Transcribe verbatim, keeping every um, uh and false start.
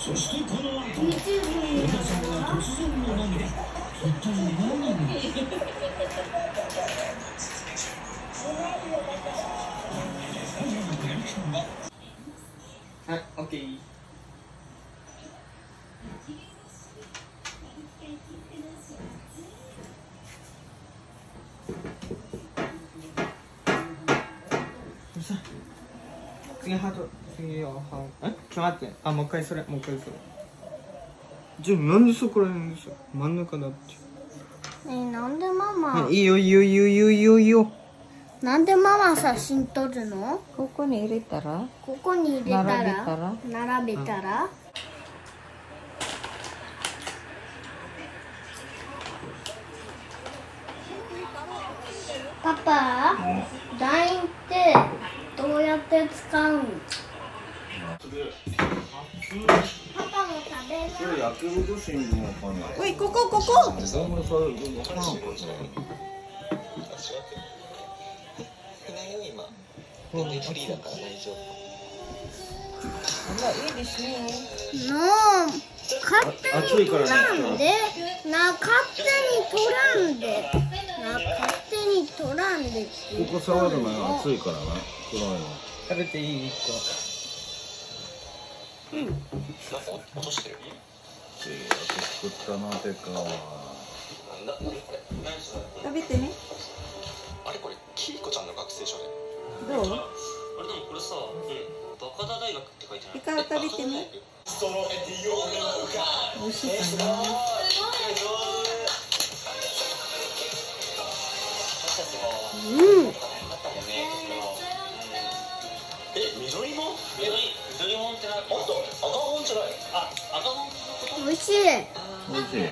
そしてこの後、小田さんが突然の涙。一体何が。 はい、オッケー。次ハート、次はハート。え、ちょっと待って。あ、もう一回それ、もう一回それ。じゃあなんでそこら辺でしょ。真ん中だって。 ねえ、なんでママ。 いいよいいよいいよいいよいいよいいよ。 なんでママ写真撮るの？ ここに入れたら、 ここに入れたら、 並べたら並べたら、パパ、ライン ってどうやって使うの？パパも食べる。 それ焼き豚新聞わかんない。 おい、ここここ。 ごめん、それわからんかった。 今全然フリーだから大丈夫。 いいですね。 の勝手に取らんで、な勝手に取らんで、な勝手に取らんでって言ここ触るのよ、熱いからな。黒いの。 食べていい？一なんか落としてる。 作ったなてか。 な、何これ？何それ？ 食べてね。 あれこれキリコちゃんの学生証で。 どう？ あれでもこれさ、うん、バカダ大学って書いてない。 イカを食べてね。美味しいかな。 うん。 え、緑もん？緑、緑もんってな。あと赤本じゃない。あ、赤本のこと。 美味しい。 美味しい。